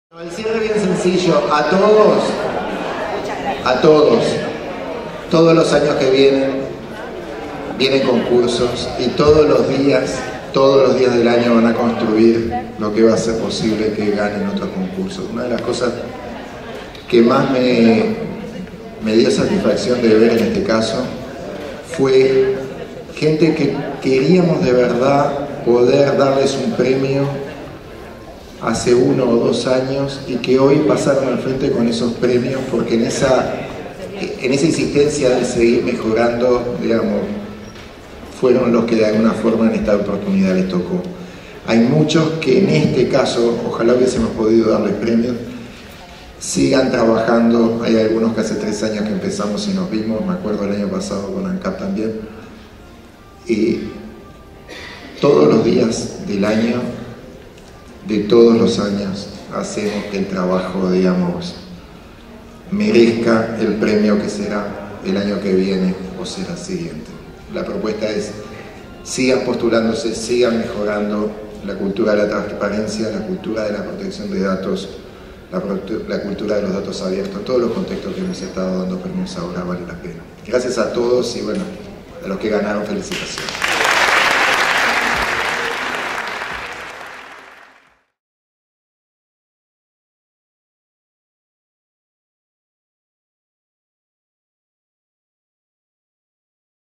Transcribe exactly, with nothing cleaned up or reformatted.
El cierre bien sencillo, a todos, a todos, todos los años que vienen, vienen concursos y todos los días, todos los días del año van a construir lo que va a ser posible que ganen otros concursos. Una de las cosas que más me, me dio satisfacción de ver en este caso fue gente que queríamos de verdad poder darles un premio hace uno o dos años y que hoy pasaron al frente con esos premios porque en esa, en esa insistencia de seguir mejorando, digamos, fueron los que de alguna forma en esta oportunidad les tocó. Hay muchos que en este caso, ojalá hubiésemos podido darles premios, sigan trabajando. Hay algunos que hace tres años que empezamos y nos vimos, me acuerdo el año pasado con ANCAP también, y todos los días del año, de todos los años, hacemos que el trabajo, digamos, merezca el premio que será el año que viene o será siguiente. La propuesta es, sigan postulándose, sigan mejorando la cultura de la transparencia, la cultura de la protección de datos, la, la cultura de los datos abiertos, todos los contextos que hemos estado dando premios ahora vale la pena. Gracias a todos y bueno, a los que ganaron, felicitaciones.